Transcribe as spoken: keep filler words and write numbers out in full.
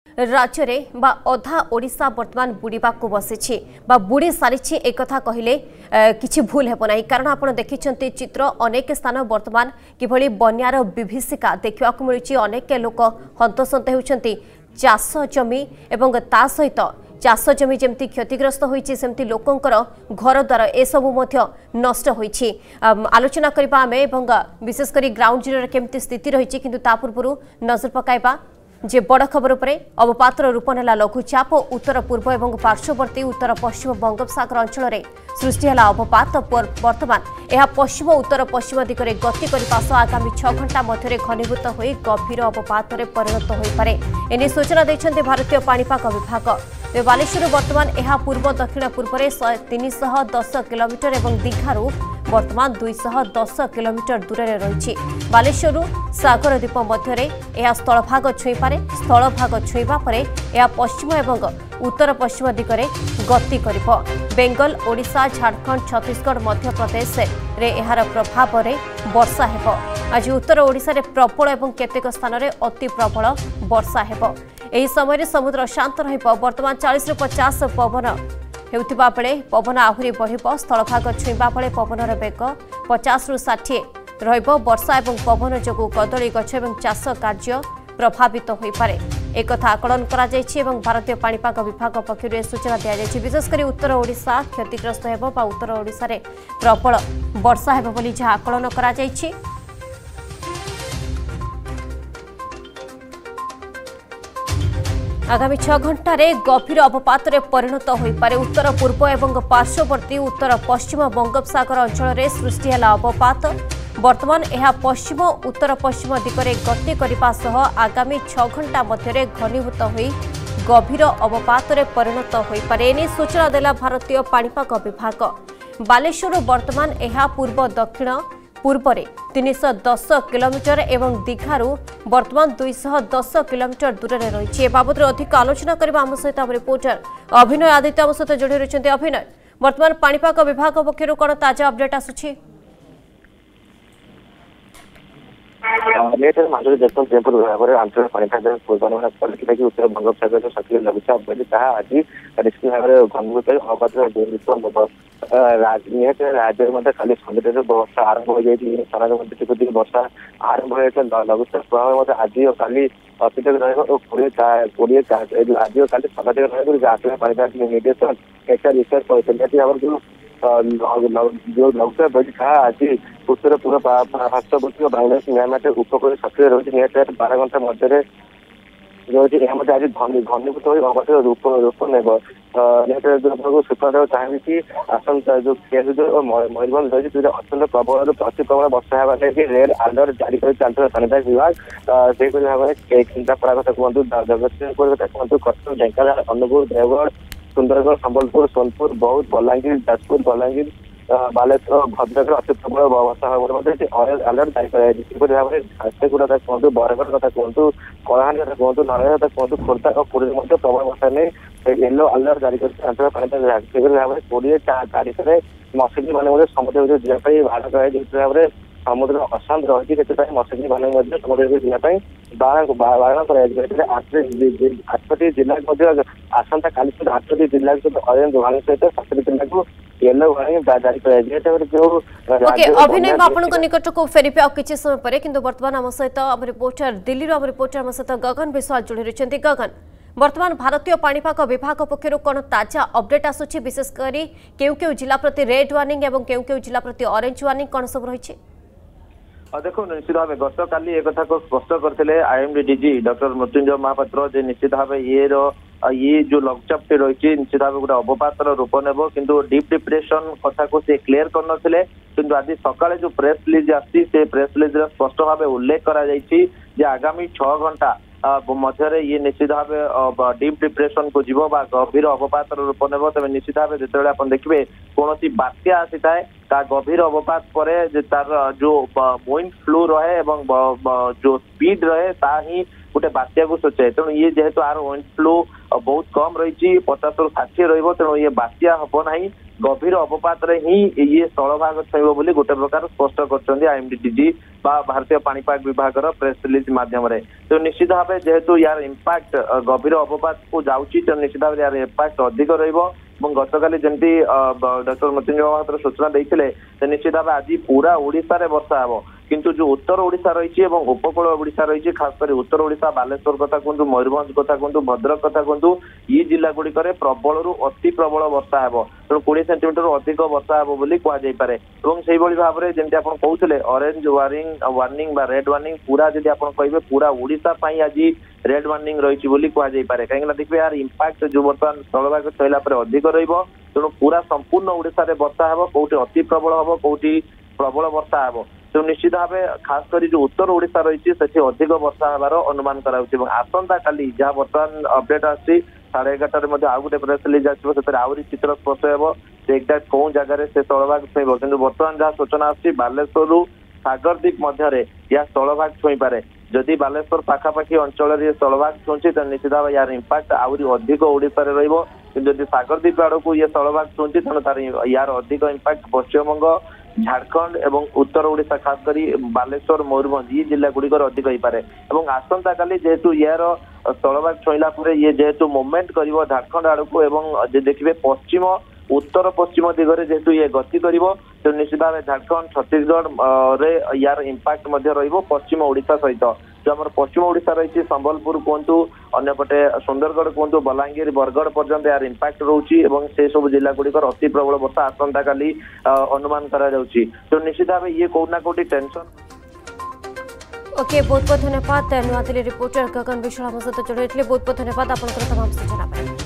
राज्य में अधा ओडिशा वर्तमान बुड़ीबा को बसी बुड़ी सारी एक कहले किसी भूल हेब ना कारण आप देखिं चित्र अनेक स्थान वर्तमान किभली बन्यार विभीषिका देखा मिलूँ अनेक लोक हंतसंत होती चाष जमी एवं ता सहित चाष जमी जमती क्षतिग्रस्त होती सेमती लोकंकर घर द्वार एसबू नष्ट होती आलोचना करबा आमे एवं विशेषकर ग्राउंड जीरो केमती स्थिति रही किंतु ता पूर्व नजर पकाइबा जे बड़ खबर पर अवपातर रूप नेला लघुचाप उत्तर पूर्व एवं पार्श्ववर्ती उत्तर पश्चिम बंगोपसागर अंचल में सृष्टि है अवपात वर्तमान यह पश्चिम उत्तर पश्चिम दिगरे गति करने सह आगामी छह घंटा मध्य घनीभूत हो गभीर अवपात परिणत हो पारे एने सूचना देते भारतीय पाणीपाग विभाग बालेश्वर वर्तमान यह पूर्व दक्षिण पूर्व में तीन सौ दस किलोमीटर और दीघारू वर्तमान दुई सौ दस किलोमीटर दूर में रही बालेश्वर सागर द्वीप मध्य यह स्थलभाग छुईपे स्थलभाग छुईबा परे यह पश्चिम एवं उत्तर पश्चिम दिगरे गति करिब बेंगल ओडिशा झारखंड छत्तीसगढ़ मध्य प्रदेश रे एहार प्रभाव रे वर्षा हेब आज उत्तर ओडिशा रे प्रबल एवं केतेक स्थान रे अति प्रबल वर्षा हेब एही समय समुद्र शांत रहिब वर्तमान चालीस रु पचास पवन हेउथिबा बेले पवन आहुरी बढ़िब स्थलभाग छुईबा बेले पवनर बेग पचास रु साठ रहिब वर्षा एवं पवन जोगु कदली गछ एवं चाष कार्य प्रभावित हो पारे एक आकलन करा जायछि एवं भारतीय पाणीपाग विभाग पक्षरु सूचना दिया जायछि विशेषकर उत्तर ओडिशा क्षतिग्रस्त हेबो बा उत्तर ओडिशा रे प्रबल वर्षा हेबो बोली जहा आकलन करा जायछि। आगामी छह घंटे गभीर अवपात परिणत हो पारे उत्तर पूर्व एवं पार्श्ववर्ती उत्तर पश्चिम बंगोपसागर अंचल में सृष्टि है अवपात वर्तमान यह पश्चिम उत्तर पश्चिम दिगरे गति करने सह आगामी छह घंटा मध्य घनीभूत हो गभीर अवपात परिणत हो पारे एने सूचना देला भारतीय पाणीपाग विभाग बालेश्वर वर्तमान यह पूर्व दक्षिण पूर्व में तीन सौ दस किलोमीटर एवं दीघारू वर्तमान दुई सौ दस किलोमीटर दूर में रही बाबद अधिक आलोचना करबा आम सहित आम रिपोर्टर अभिनय आदित्य आम सहित जोड़ी रही अभिनय वर्तमान पाणीपाग विभाग पक्षर कौन ताजा अपडेट आसुछि आंचल पाणीपाग पूर्वानुमान पड़ता कि उत्तर बंगोपसागर सक्रिय लघुचाप बनी आज निश्चित भाव में घनीभूत अवपात राज्य खाली समुद्र वर्षा आरंभ हो जाए सारा वर्षा आरंभ हो लघुचाप प्रभाव आज और काली अत्यधिक रही आज और काली सर्वाधिक रही पाणीपाग निर्देशन एचआर रिसर्च जो जो लघुचाप बड़ी था आज उत्तर पूर्व पार्श्ववर्ती बांग्लादेश म्यांमार उपकूल सक्रिय रही बारह घंटा मध्य रही आज घनीभूत हो अवपात रूप रूप नेब सूचना चाहिए कि आसंता जो केन्दुझर और मयूरभंज रही अत्यंत प्रबल अति प्रबल वर्षा होगा रेड अलर्ट जारी कर चलता पाणीपाग विभाग से भाव में केन्द्रापड़ा कथा कहतु जगतसिंहपुर कथा कहतु कटक ढेंकानाल अनुगुल देवगढ़ सुंदरगढ़ संबलपुर सोनपुर बौद्ध बलांगीर जाजपुर बलांगीर बालेश्वर भद्रक अति प्रबल वर्षा ऑरेंज अलर्ट जारी कर भाव में झारसुगुड़ा कथा कहतु बरगढ़ कथा कहतु कलाहांडी कथा कहतु नरगढ़ कथा कहतु खोर्धा और पुरी प्रबल वर्षा नहीं येलो अलर्ट जारी कर पाणीपाग विभाग से भाव में कोड़े तारीख में मत्स्यजीवी मैंने समुद्र जावाई बाहर कराई भाव में समुद्र अशांत रही मत्स्यजीवी मैंने समुद्र जावाई बारण कर आठटी जिला आसंता काली सहित आठटी जिला ऑरेंज वार्निंग सहित सातटी जिला को येलो वार्निंग जारी कर अभिनय आपन निकट को फेरिपे किसी समय पर किंतु वर्तमान आम सहित आम रिपोर्टर दिल्ली आम रिपोर्टर आम सहित गगन विश्वास जोड़ी रही गगन वर्तमान भारतीय पाणीपाग विभाग पक्षर कौन ताजा अपडेट आसुछि विशेषकर केउ केउ जिला प्रति रेड वार्निंग एवं केउ केउ जिला प्रति ऑरेंज वार्निंग कौन सब रही देखो निश्चित भाव गत काली एक कथा को स्पष्ट करते IMD DG doctor Mrityunjay Mohapatra जे निश्चित भाव ये ये जो लघुचाप टी रही निश्चित भाव गोटे अवपात रूप नेब किंतु डीप डिप्रेशन कथा को से क्लियर करनथिले किंतु आज सकाळे जो प्रेस रिलीज आसी से प्रेस रिलीज स्पष्ट भाव उल्लेख करा जायछि जे आगामी छह घंटा मध्य ये निश्चित भाव डीप डिप्रेशन को जीव बा गभीर अवपात रूप नेब तेज निश्चित भाव जो आप देखिए कौन बात्या आसी थाए ता गभीर अवपात पर तार जो विंड फ्लो रहे एवं जो स्पीड रहे ता ही गोटे बात्या को सूचाए तेणु ये जेहेतु आर विंड फ्लो बहुत कम रही पचास रु षाठी रही तेणु ये बात्या हम ना गभीर अवपात ही ये स्थलभाग छुईब बोली गोटे प्रकार स्पष्ट कर आईएमडीडीजी भारतीय पाणीपाग विभाग प्रेस रिलीज माध्यम तो निश्चित भाव जेहेतु यार इंपैक्ट गभीर अवपात को जाऊँगी तो निश्चित भाव यार इंपैक्ट अधिक रहिबो गतकाली जमी डॉक्टर मृत्युंजय महापात्र सूचना देते निश्चित भाव आज पूरा ओडिशा रे वर्षा हम किंतु जो उत्तर ओडिशा रही उपकूल ओडिशा रही खास कर उत्तर ओडिशा बालेश्वर कथा कहतु मयूरभंज कथा कहतु भद्रक कथा कहतु ये जिला गुड़िक प्रबल रु अति प्रबल वर्षा हम तेणु कोड़े सेंटीमीटर अधिक वर्षा हम बोली कहुपे और से भाव में जमी आप कहते ऑरेंज वार्निंग वार्निंग बा रेड वार्निंग पूरा जब आप कहे पूरा ओडिशा आज रेड वार्निंग रही बोली कहुपे कहीं देखिए यार इंपैक्ट जो बर्तमान स्थलभाग छुईला अधिक तेणु पूरा संपूर्ण ओडिशा रे वर्षा हम कौटी अति प्रबल हम कौटी प्रबल वर्षा हम तो निश्चित भाव खास कर जो उत्तर ओडिशा रही अधिक वर्षा हबार अनुमान कर आसंता काली जहाँ बर्तमान अपडेट आसी साढ़े एगारटे आउ गोटे प्रेस रिलीज आहरी चित्र स्पष्ट हो एक्जाक्ट कौ जगह से स्थलभाग छुईब कि बर्तमान जहाँ सूचना आसी बालेश्वर सागरदीप मध्य या स्थलभाग छुई पारे जदि बालेश्वर पाखापाखि अंचल ये स्थलभाग छुंची तो निश्चित भाव यार इंपैक्ट आहरी अधिक ओडिशा रे रहिबो जदि सागरदीप आड़ को ये स्थलभाग छुंची तेणु तार यार अधिक इंपैक्ट पश्चिमबंग झारखंड एवं उत्तर ओडिशा खास करी बालेश्वर मयूरभंज ये जिला गुड़िकर अधिक हो पारे और आसंता काली जेहेतु यार स्थलभाग छुईला ये जेहेतु मुवमेंट कर झारखंड आड़ को एवं देखिए पश्चिम उत्तर पश्चिम दिगरे जेहेतु ये गति करिवो तो निश्चित भाव झारखंड छत्तीसगढ़ रे यार इंपैक्ट रहिबो पश्चिम ओडिशा सहित जो आम पश्चिम ओडिशा रही संबलपुर कहतु अंपटे सुंदरगढ़ कहतु बलांगीर बरगढ़ पर्यंत यार इंपैक्ट रोची से सब जिला गुड़िकर अति प्रबल वर्षा आसंता काली अनुमान करा जाउची तो निश्चित भाव ये कोना कोटी टेंशन। ओके बहुत बहुत धन्यवाद नुआदिल्ली रिपोर्टर गगन विश्वाल हम सहित जोड़े बहुत बहुत धन्यवाद आपन तमाम सूचना।